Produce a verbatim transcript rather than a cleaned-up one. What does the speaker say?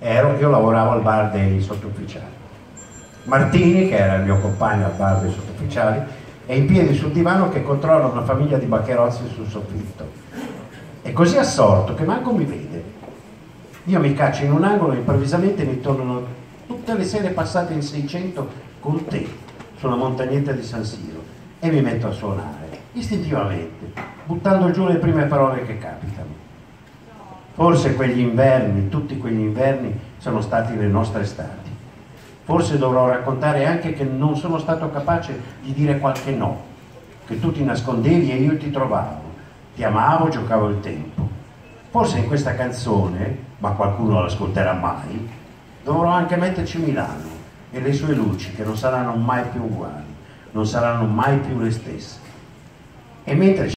ero, io lavoravo al bar dei sottufficiali. Martini, che era il mio compagno al bar dei sottufficiali, è in piedi sul divano che controlla una famiglia di baccherozzi sul soffitto. È così assorto che manco mi vede. Io mi caccio in un angolo e improvvisamente mi tornano tutte le sere passate in seicento con te sulla montagnetta di San Siro e mi metto a suonare, istintivamente, buttando giù le prime parole che capitano. Forse quegli inverni, tutti quegli inverni, sono stati le nostre estati. Forse dovrò raccontare anche che non sono stato capace di dire qualche no, che tu ti nascondevi e io ti trovavo, ti amavo, giocavo il tempo. Forse in questa canzone, ma qualcuno l'ascolterà mai, dovrò anche metterci Milano e le sue luci che non saranno mai più uguali, non saranno mai più le stesse. E mentre